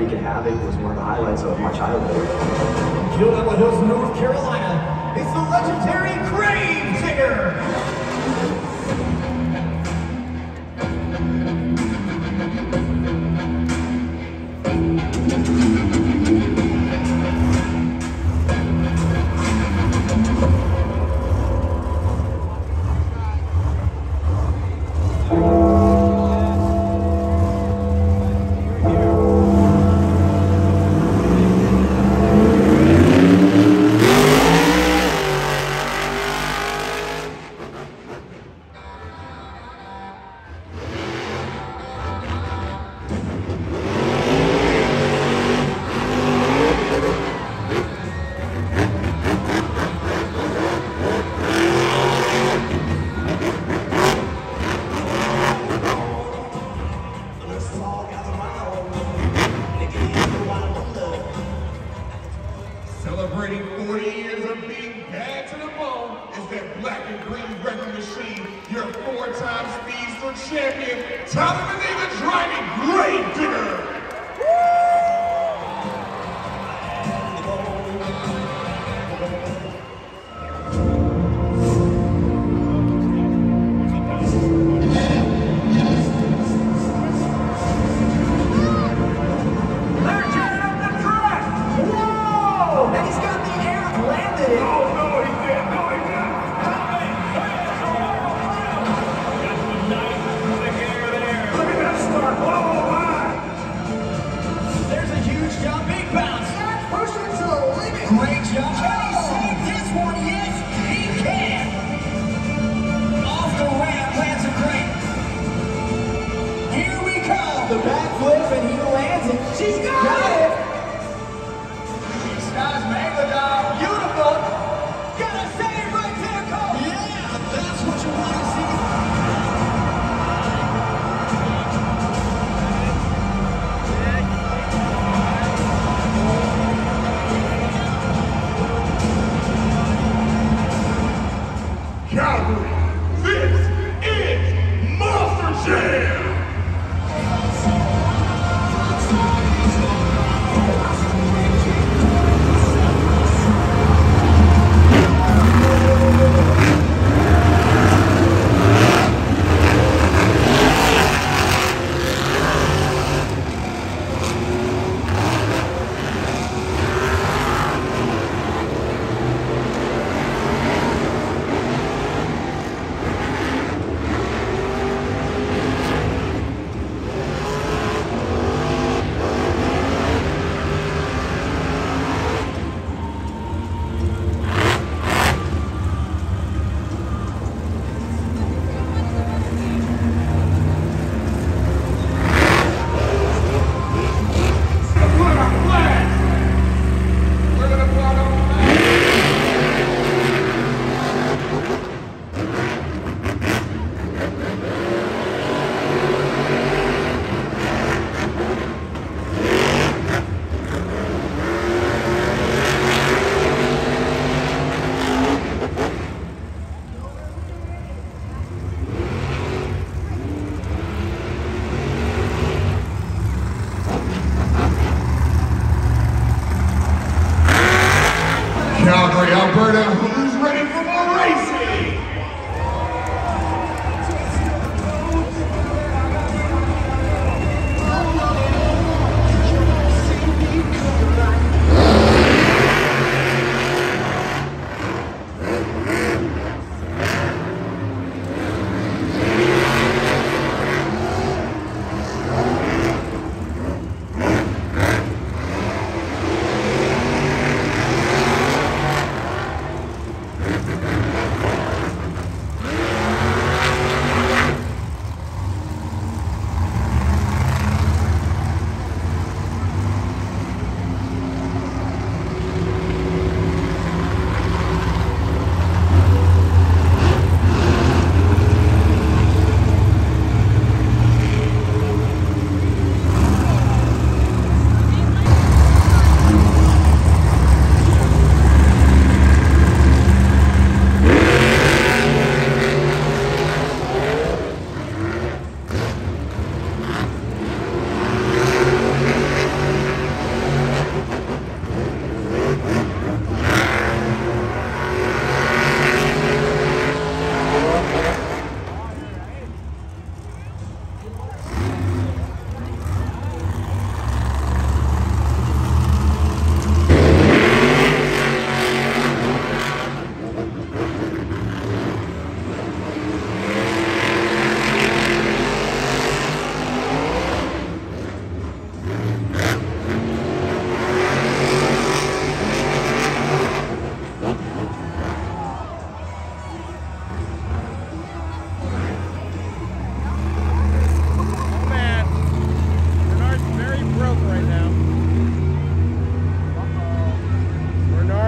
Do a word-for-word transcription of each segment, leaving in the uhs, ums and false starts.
wreaking havoc was one of the highlights of my childhood. Gilboa Hills, North Carolina, it's the legendary Gravedigger! Celebrating forty years of being bad to the bone is that black and green wrecking machine, your four-time Speedster champion, Tyler Menee the Dragon Gravedigger! Great job. Can he save this one? Yes, he can. Off the ramp, lands a great. Here we come. The backflip and he lands it. She's got, got it. it. Skies Megalodon. Beautiful. Gotta save right there, Cole. Yeah, that's what you want to see. Calgary, this is Monster Jam! Calgary, Alberta, who's ready for more racing?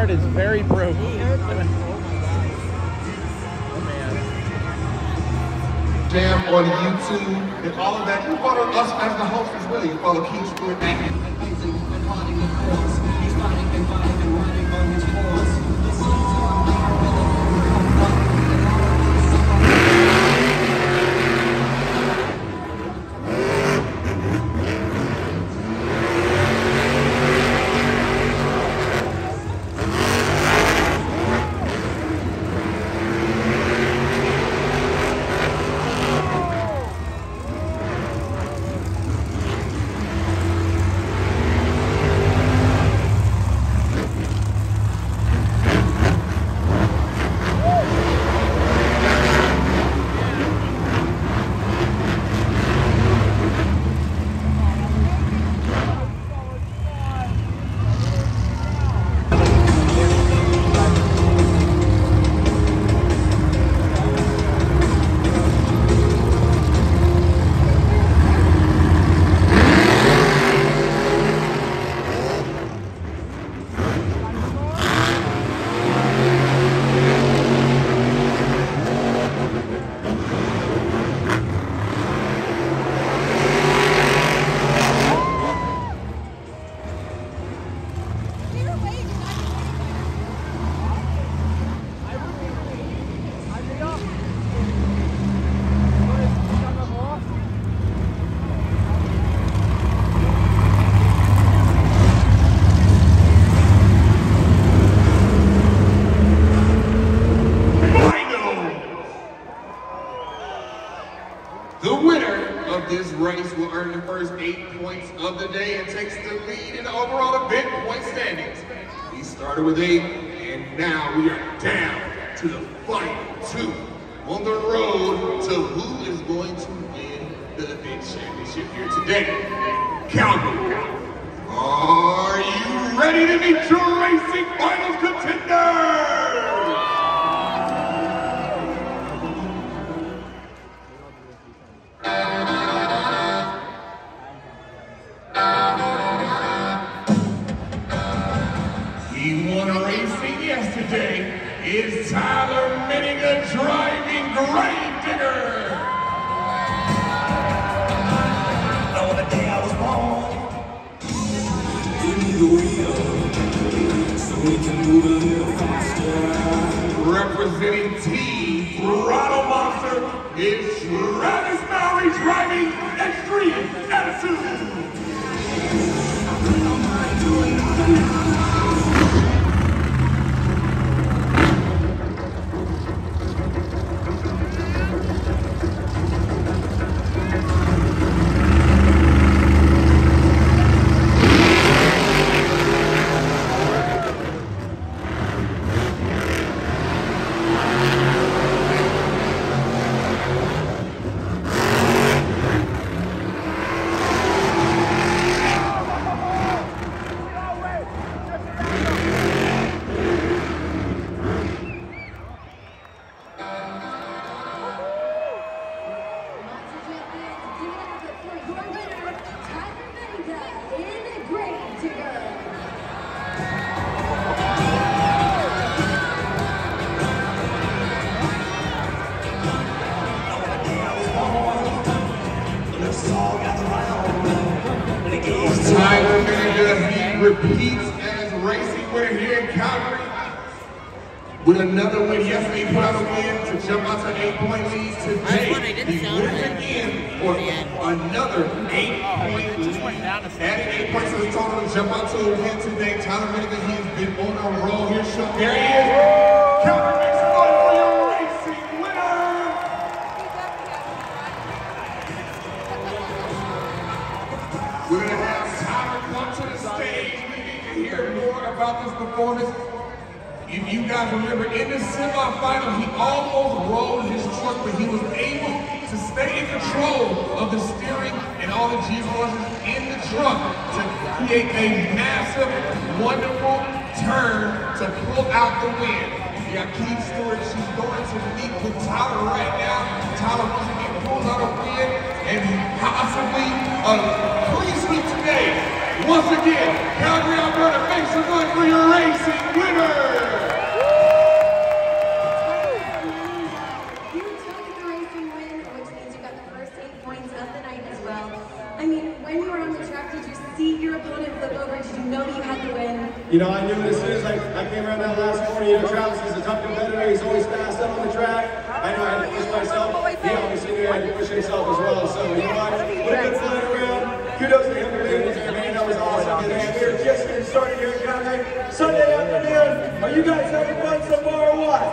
heart is very broken. Jam on YouTube and all of that. You follow us as the host as well. You follow Keith Stewart at the winner of this race will earn the first eight points of the day and takes the lead in the overall event point standings. We started with eight, and now we are down to the final two on the road to who is going to win the event championship here today. Calgary, are you ready to meet your racing finals contenders? He won racing yesterday. Is Tyler Menninger driving Gravedigger? On the day I was born, give me the wheel, so we can move a little faster. Representing Team Throttle Monster is Travis Mowry driving Extreme Attitude. Tyler Menninger, he repeats as racing winner here in Calgary. With another win yesterday, put out a win to jump out to an eight-point lead today. He wins again for another eight-point lead. Adding eight points to the total to jump out to a win today. Tyler Menninger, he has been on a roll here. So there he is. Calgary makes a run for your racing winner. We're going to have Tyler come to the stage. We need to hear more about this performance. If you guys remember, in the semifinal, he almost rolled his truck, but he was able to stay in control of the steering and all the G-forces in the truck to create a massive, wonderful turn to pull out the win. You got Keith Stewart, she's going to meet with Tyler right now. Tyler once again pulls out a win and possibly a clean sweep today. Once again, Calgary, Alberta makes a run for your racing winner. You know, I knew as soon as I, I came around that last corner, you know, Travis is a tough competitor. He's always fast out on the track. I know I had to push myself. He obviously knew I had to push himself as well. So, you know what? What a good flying around. Kudos to him for being there, man. That was awesome. And we're just getting started here in Calgary. Sunday afternoon. Are you guys having fun so far or what?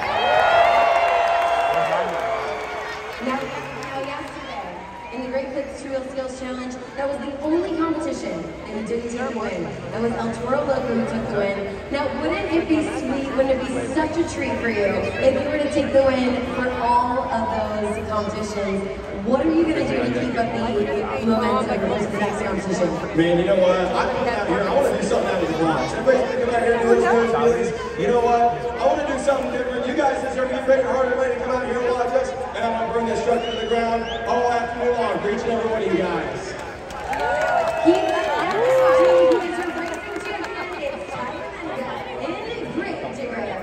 Now, now yesterday, in the Great Clips Two Wheel Skills Challenge, that was the only competition, and you didn't take the win. It was El Toro Loco who took the win. Now, wouldn't it be sweet, wouldn't it be such a treat for you if you were to take the win for all of those competitions? What are you going to do to keep up the momentum of this next competition? Man, you know what? I come out here, I want to do something out of the box. Everybody's thinking about here doing those movies. You know what? I want to do something different. You guys deserve to get ready harder way to come out here and watch us. And I'm going to bring this truck into the ground all afternoon long for each and every one of you guys. Keep up energy. You guys are racing champion. It's Tyler Menga in Great Digger.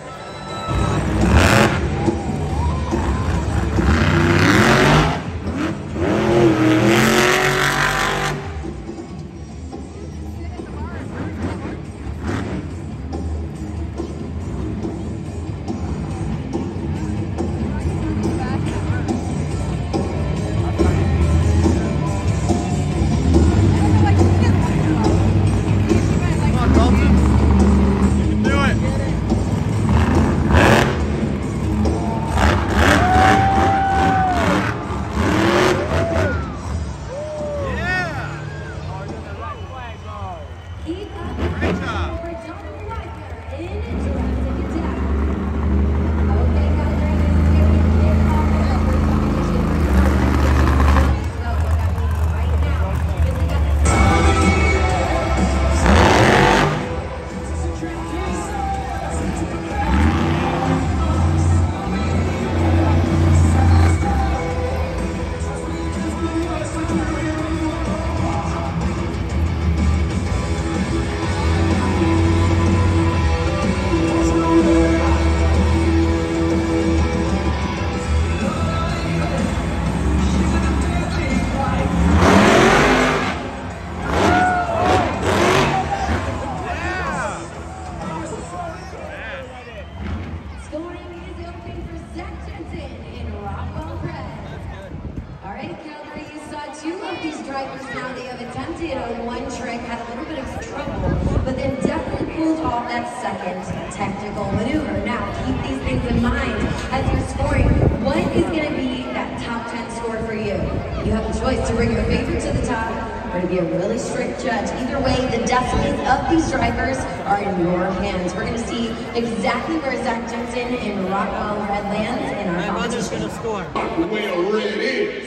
Drivers now, they have attempted on one trick, had a little bit of trouble, but then definitely pulled off that second technical maneuver. Now, keep these things in mind as you're scoring. What is going to be that top ten score for you? You have a choice to bring your favorite to the top or to be a really strict judge. Either way, the destinies of these drivers are in your hands. We're going to see exactly where Zach Jensen in Rockwell Red lands in our competition. I'm just going to score. Well, red is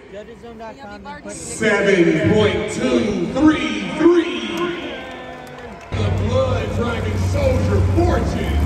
seven point two three three. The blood driving soldier fortune.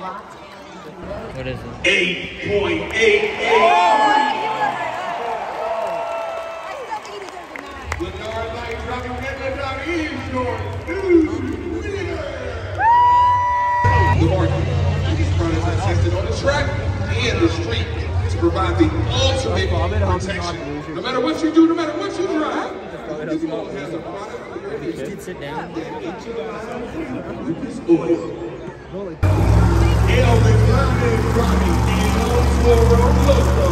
What is it? eight point eight eight. Bernard Light dropping Midland down is your new leader. The market. These products are tested on the track and the street to provide the ultimate protection. No matter what you do, no matter what you drive, this all has a product for your needs. Did sit down. This oil. Elvis Hernandez dropping El Toro Loco.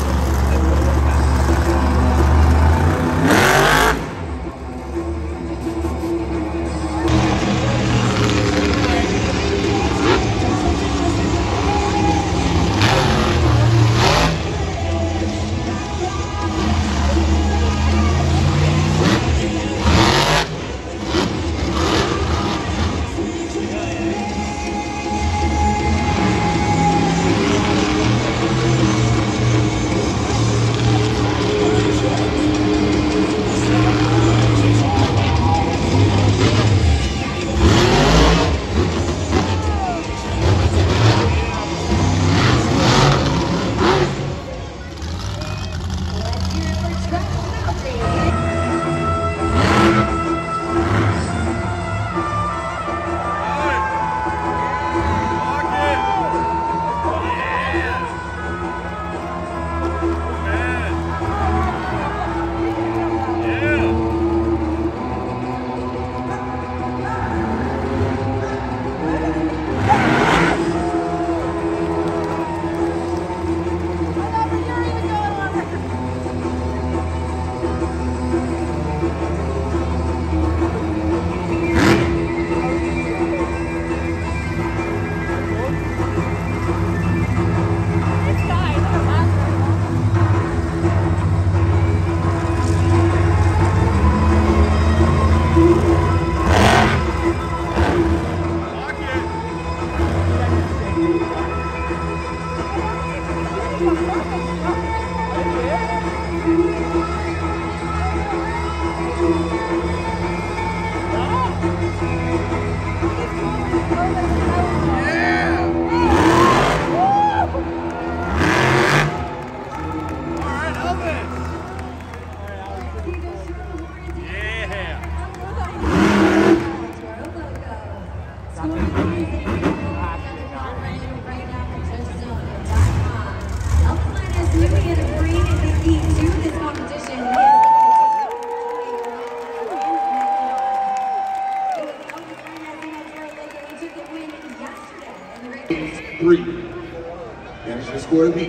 Three. That's your score to beat.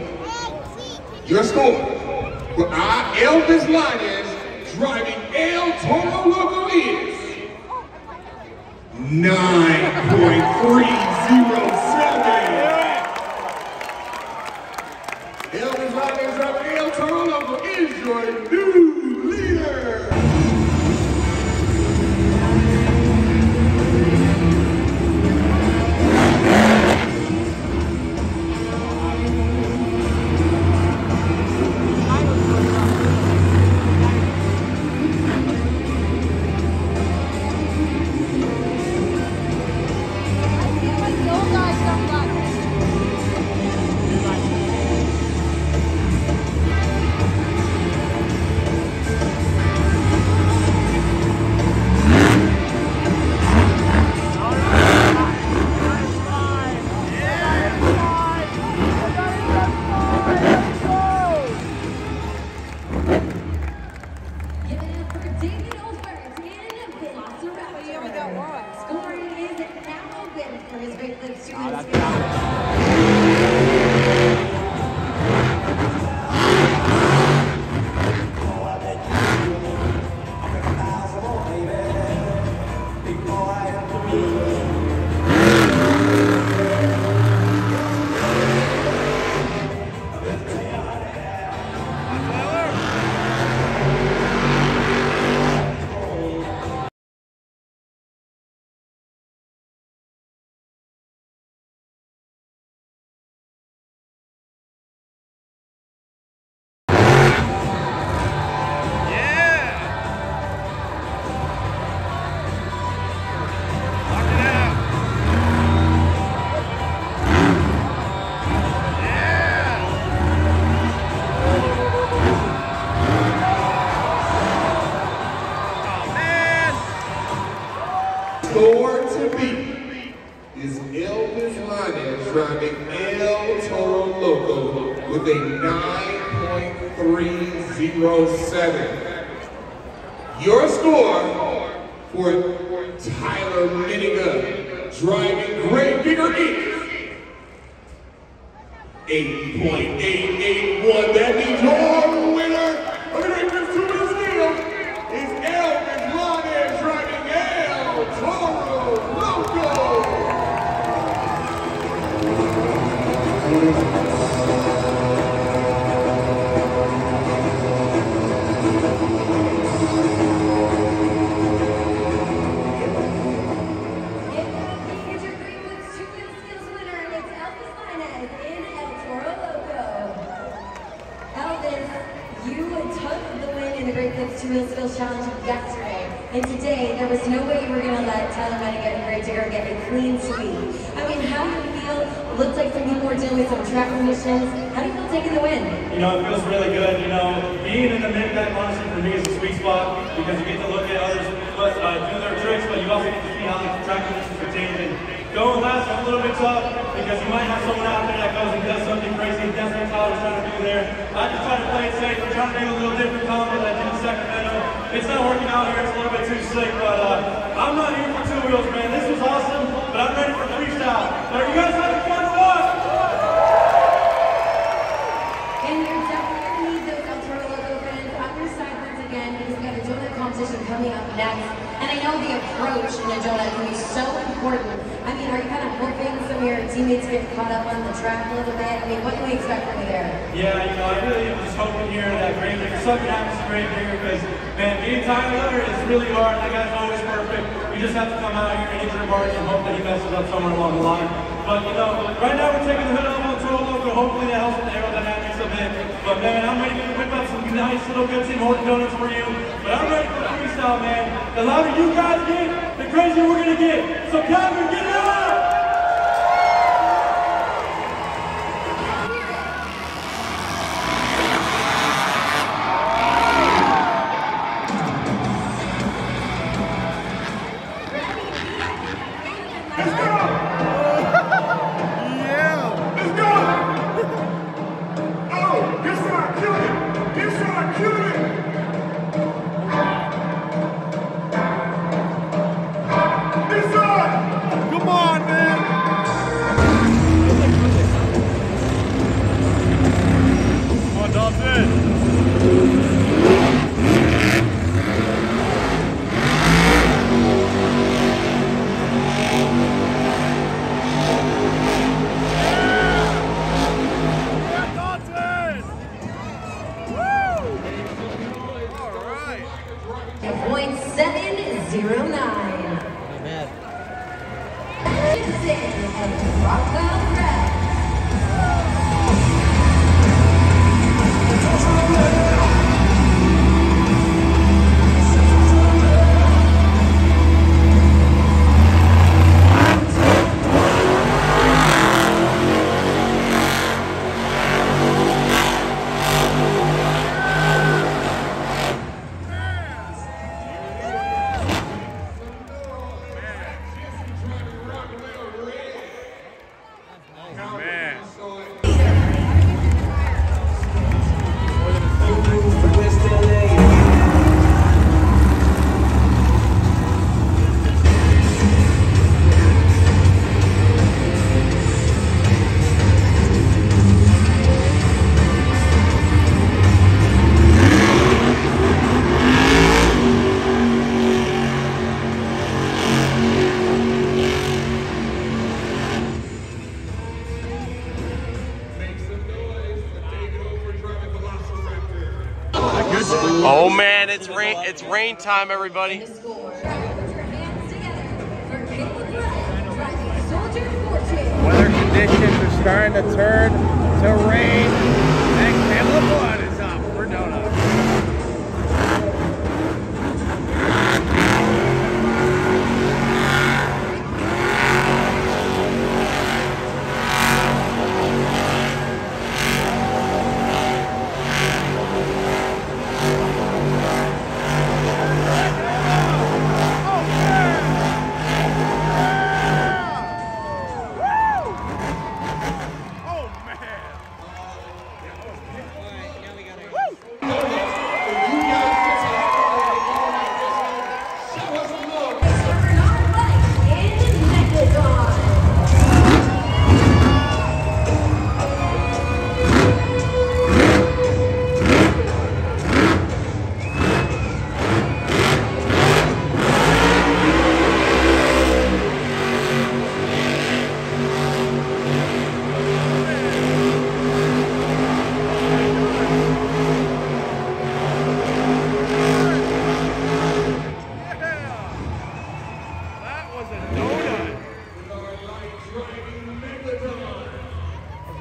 Your score for our Elvis Linus driving El Toro Loco is nine point three zero seven. Elvis Linus driving El Toro Loco is your new leader. Scoring is now open for his great lips students. driving El Toro Loco with a nine point three zero seven. Your score for Tyler Miniga driving Great Bigger Incorporated. eight point eight eight one. That means your winner of the Great Big Two Wheel Steel is Elvis Lonez driving El Toro Loco. Two Wheel Skills Challenge yesterday, and today there was no way you were going to let Tyler Miniga and Great Digger get a clean sweep. I mean, how do you feel? It looked like some people were dealing with some track conditions. How do you feel taking the win? You know, it feels really good. You know, being in the mid-pack honestly for me is a sweet spot because you get to look at others uh, do their tricks, but you also get to see how the track conditions are changing. Going last is a little bit tough because you might have someone out there that goes and does something crazy. That's what Tyler's trying to do there. I just try to play it safe. I'm trying to do a little different combo that I did in Sacramento. It's not working out here. It's a little bit too slick, but uh, I'm not here for two wheels, man. This was awesome, but I'm ready for freestyle. But are you guys having fun or what? And you're definitely going to need those El Toro Loco fans on your side once again because we got a donut competition coming up next. And I know the approach in a donut can be so important. I mean, are you kind of hoping some of your teammates get caught up on the track a little bit? I mean, what can we expect from you there? Yeah, you know, I really am just hoping here that Great Digger, something happens to Great Digger because, man, being Tyler is really hard. That guy's always perfect. You just have to come out here and hit your marks and hope that he messes up somewhere along the line. But, you know, right now we're taking the hood off on Toro Loco. Hopefully that helps with the aerodynamics of it. But, man, I'm ready to whip up some nice little good Tim Horton donuts for you. But I'm ready for freestyle, man. The louder you guys get, the crazier we're going to get. So, Calvin, get it up! point seven zero nine. Amen. Of Rockwell Prep. Oh man, it's rain, it's rain time, everybody. Weather conditions are starting to turn to rain, and Caleb Blood is up for donuts.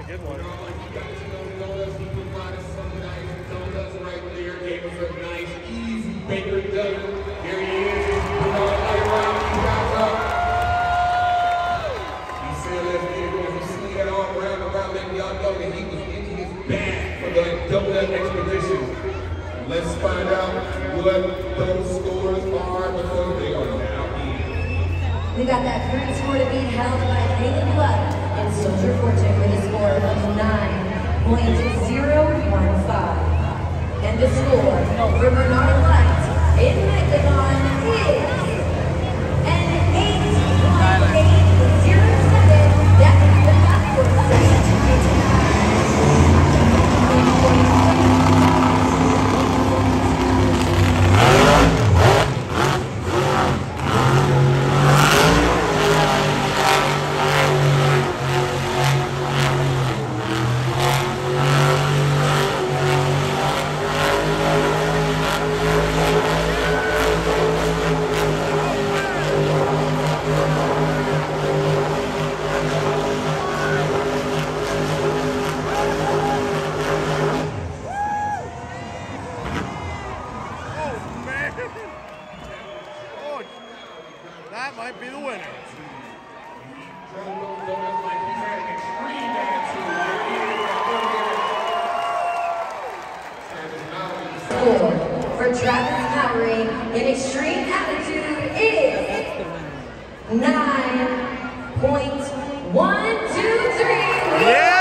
good one. Baker Doug. Here he is. Put all the way around. He got up. He said, let's get it. When you see that arm around around, letting y'all know that he was in his bag for the double up expedition. Let's find out what those scores are because they are now in. We got that current score to beat held by Caleb Blood and Soldier Fortune with a score of nine point zero one five. And the score for Bernard Light in Megalon is an eight point eight zero seven. That's the backwards That might be the winner. Score for Travis Mowry in Extreme Attitude is nine point one two three. Yeah!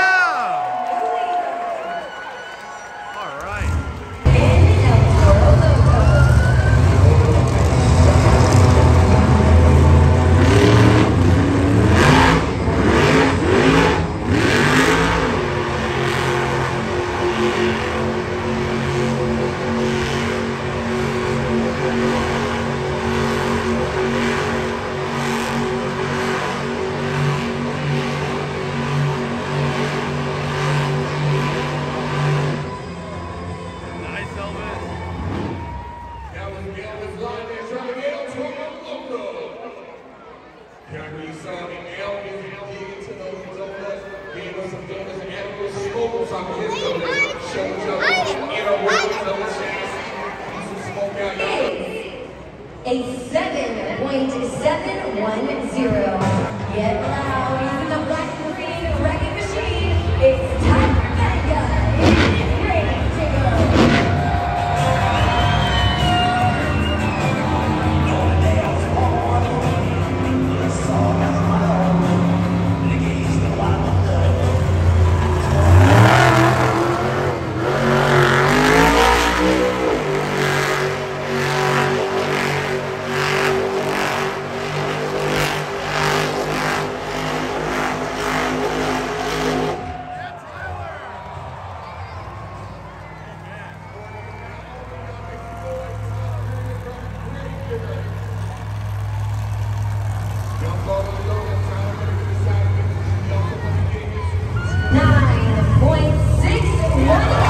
A seven point seven one zero. Get loud using the black and green wrecking machine. It's Tyler Vega. It's ready to go. nine point six one.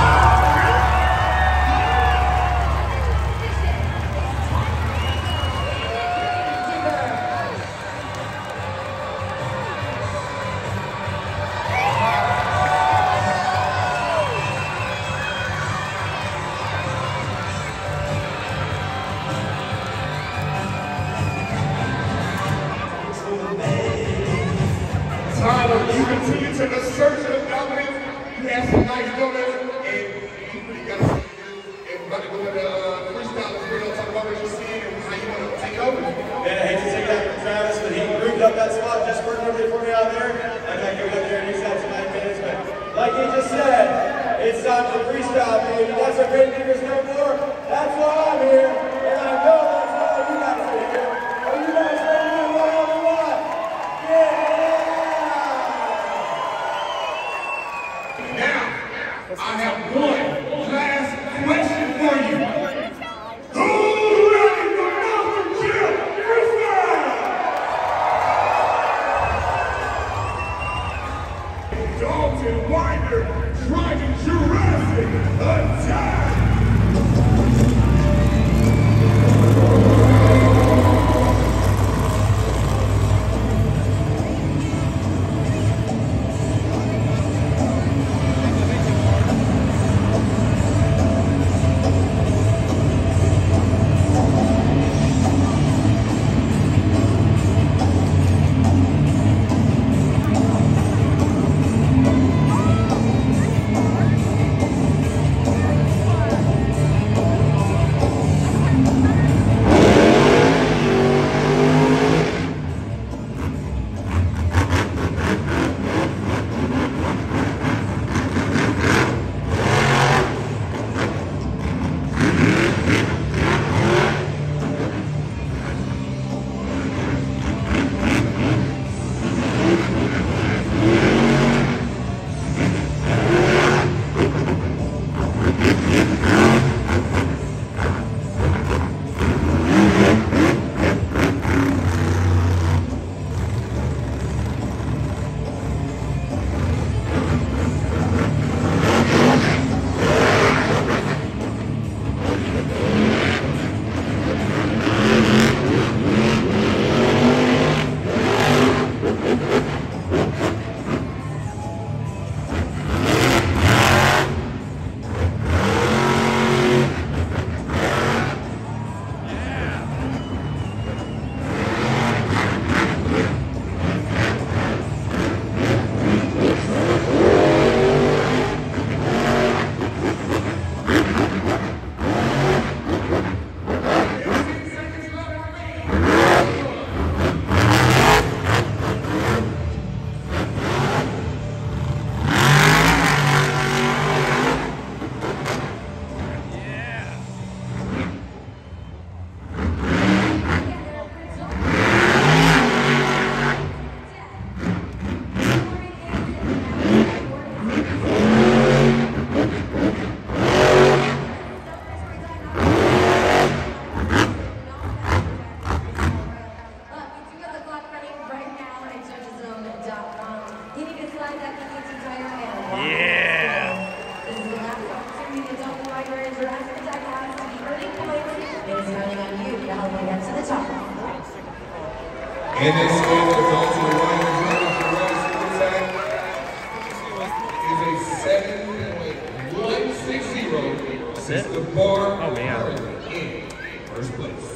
Tyler, you continue to assert your dominance. You have some nice donuts, and you really got to see everybody go to the uh, freestyle video, talk about what you're seeing and how you want to take it over. Man, I hate to take that from Travis, but he grouped up that spot just perfectly for me out there. I gotta go out there and use that for nine minutes, but like he just said, it's time for freestyle, baby. That's what great leaders know for. That's why I'm here, and I know that's why you guys are here. Are you guys ready to do what we want? Yeah! Now, I have one last question for you. Who ready for Monster Kill Freestyle? Dalton Winder, driving Jurassic attack! Yeah. This is the last opportunity to tell me why you're in Jurassic Tech has to be earning points. It's counting on you to help me get to the top. And this score goes to the Ryan Jurassic Tech is a seven point one six zero since the bar Oh, man. in first place.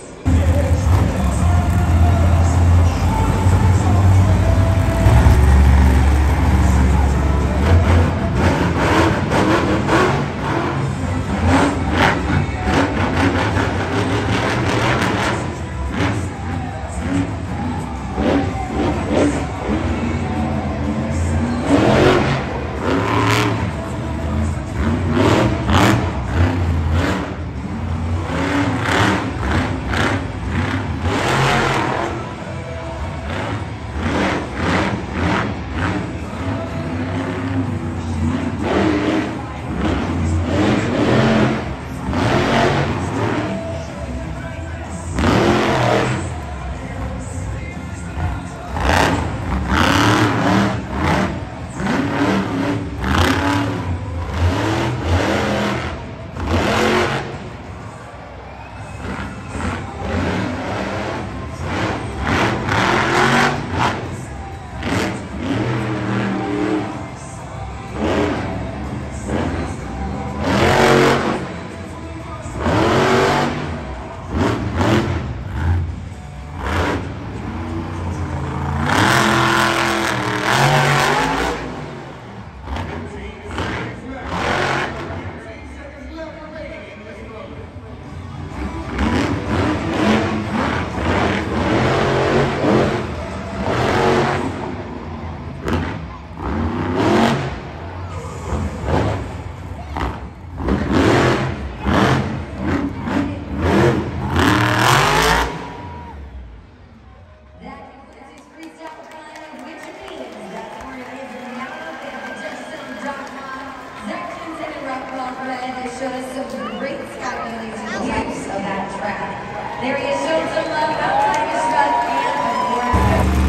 Showed us some great skydiving use of that track. There he is, showing some love outside his strut and before.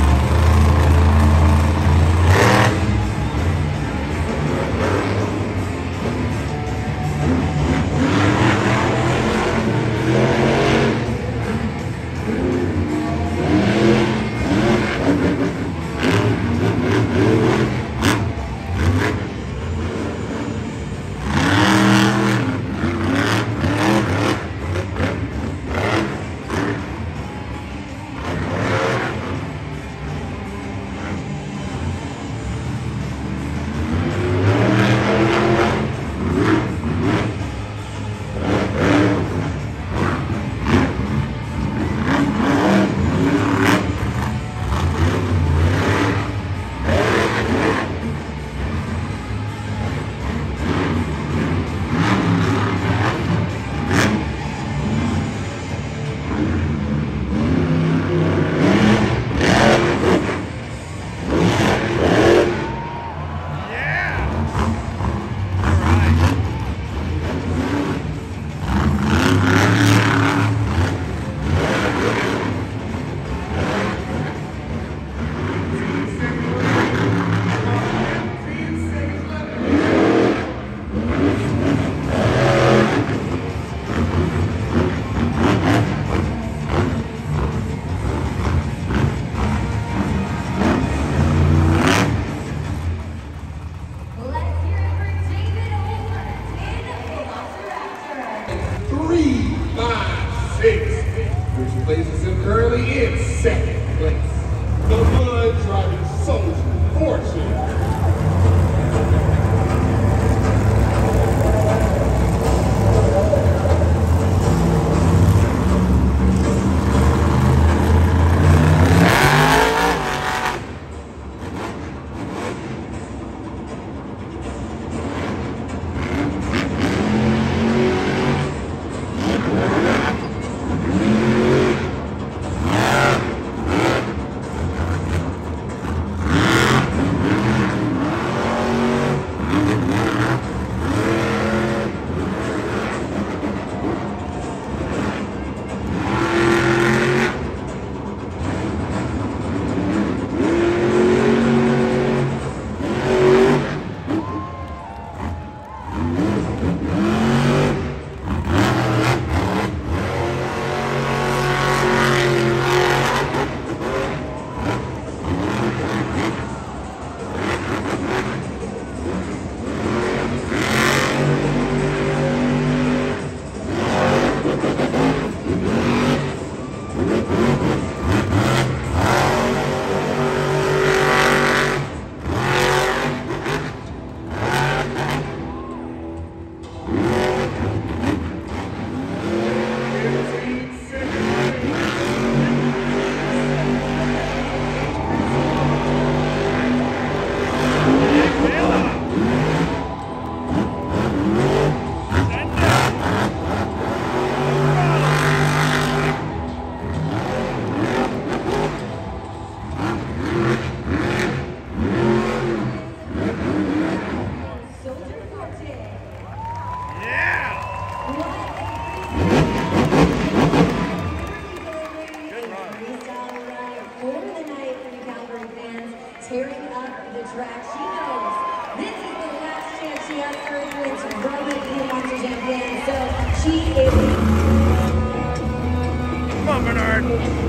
Badass Earthquakes from the Monster Jam band. So she is. Come on, Bernard.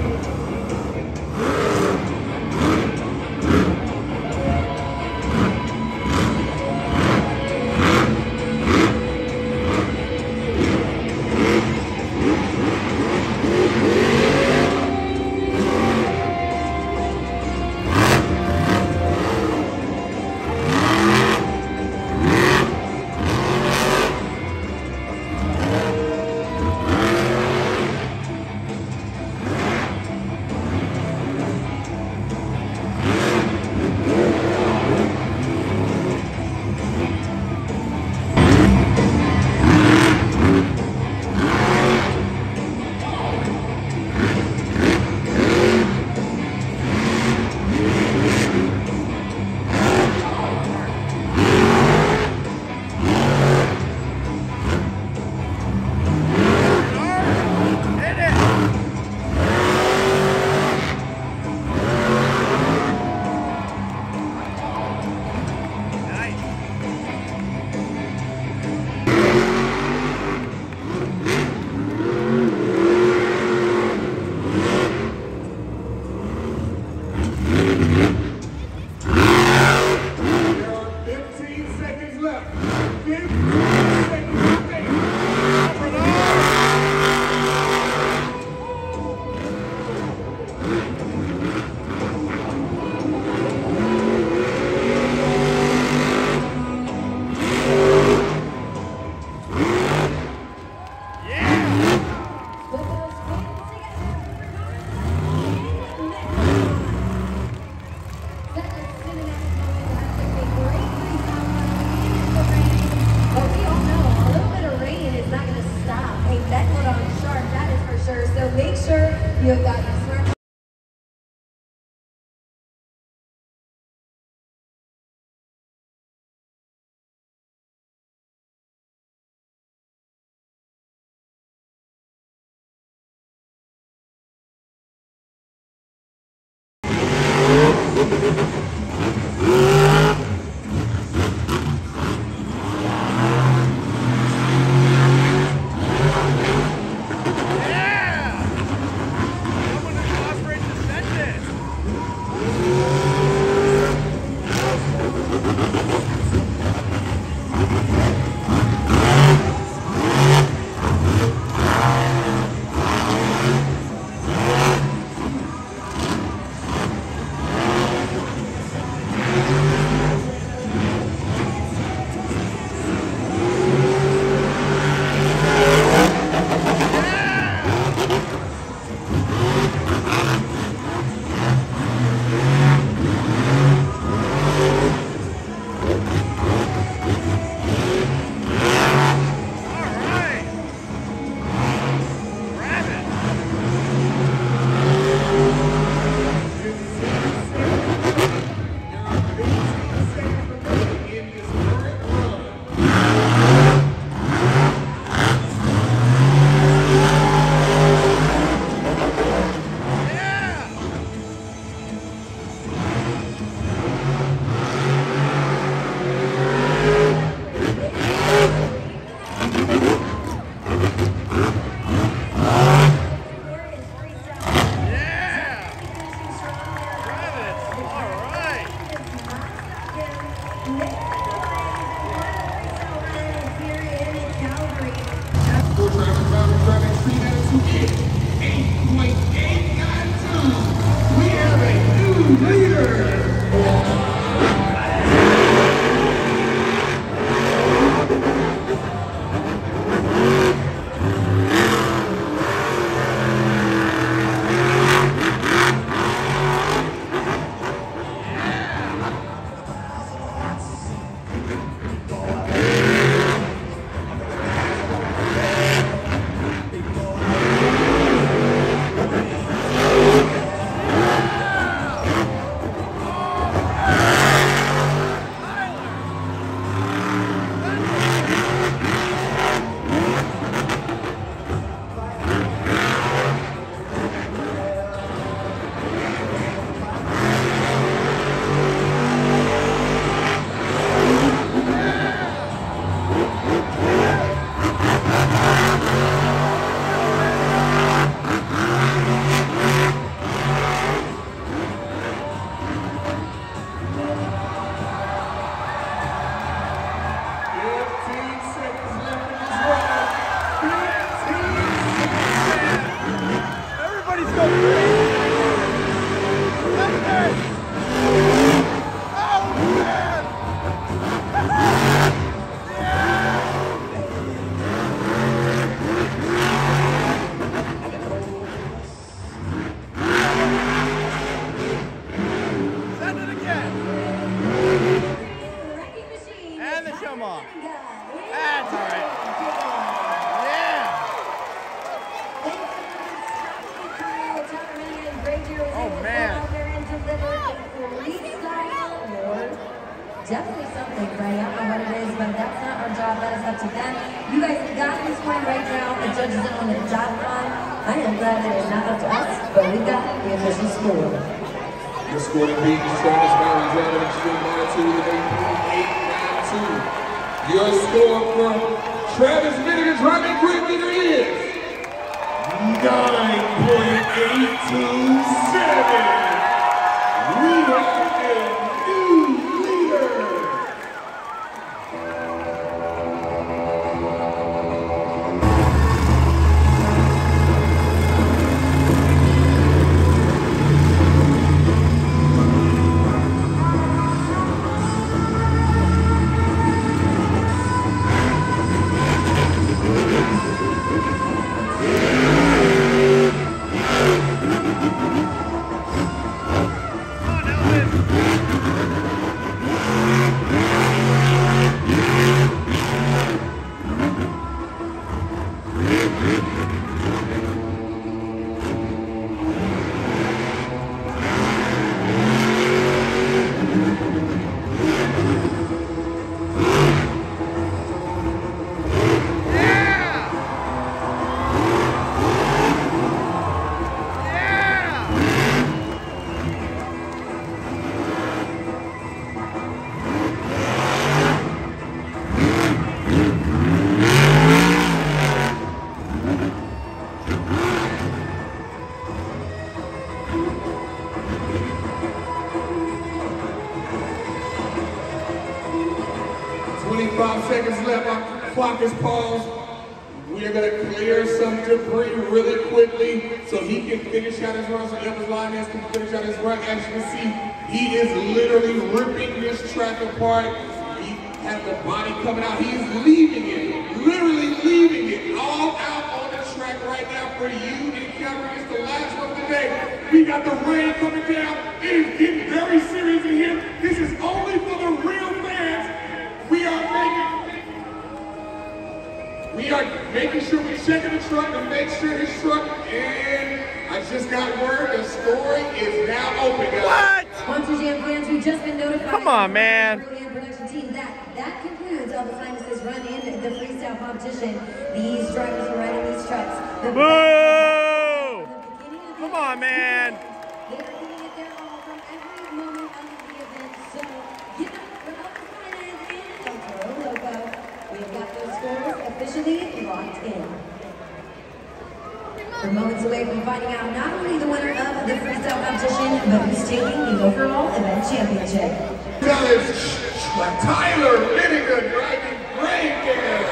Make sure you've got your smart. Next Come on. That's all right. Yeah. Oh, man. Definitely something, Freddie. I don't know what it is, but that's not our job. That is up to them. You guys got this one right now. The judges are on the job line. I am glad it is not up to us, but we got the official score. The score to beat Travis Barry's out of extreme attitude with eight nine two. Your score for Travis Vinegar driving Great Digger is nine point eight two seven. We have a new leader. twenty-five seconds left, our clock is paused. We are gonna clear some debris really quickly so he can finish out his run, so Elvis Lioness can finish out his run. As you can see, he is literally ripping this track apart. He has the body coming out. He is leaving it, literally leaving it all out on the track right now for you in Calgary. It's the last one of the day. We got the rain coming down. It is getting very serious in here. This is only for the real fans. We are making, we are making sure we're checking the truck to make sure his truck, and I just got word the story is now open, guys. What? Monster Jam fans, we've just been notified. Come on, man. Production team, that, that concludes Elvis Lioness's run in the freestyle competition. These drivers are riding these trucks. The Boo! Come on, man. They are giving it their all from every moment of the event. So, give it for Elvis Lioness and El Toro Loco. We've got those scores officially locked in. We're moments away from finding out not only the winner of the freestyle competition, but who's taking the overall event championship. That is Tyler Vinegar driving Great Digger.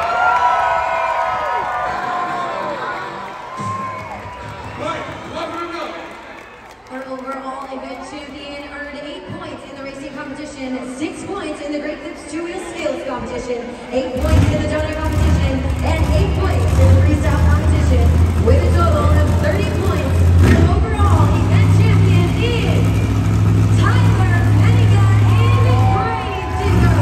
Our overall event champion earned eight points in the racing competition, six points in the Great Clips two-wheel scales competition, eight points in the donut competition, and eight points in the freestyle competition, with a total of thirty points. The overall event champion is Tyler Vinegar and Great Digger.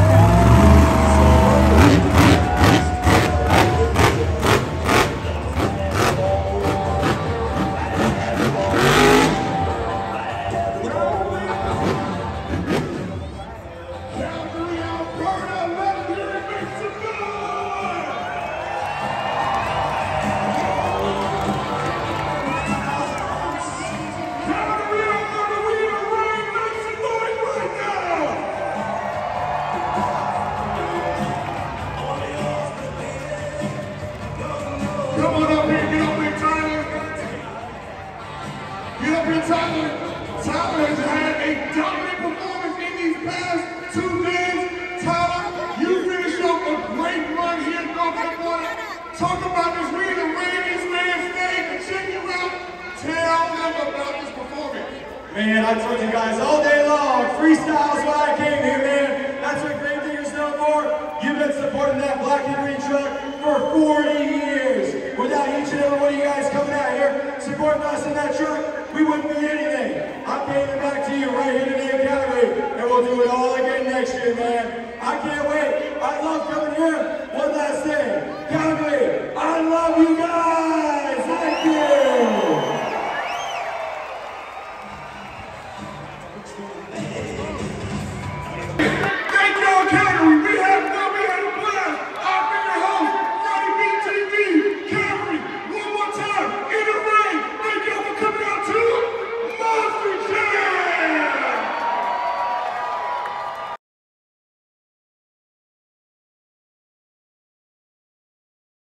Tyler has had a dominant performance in these past two days. Tyler, you finished off a great run here in North Carolina. Talk about this win and rain, this man stayed to check you out. Tell them about this performance. Man, I told you guys all day long, freestyle is why I came here, man. That's what Great Digger's known for. You've been supporting that black and green truck for forty years. Without each and every one of you guys coming out here, supporting us in that truck, we wouldn't be anything. I'm paying it back to you right here today in Calgary, and we'll do it all again next year, man. I can't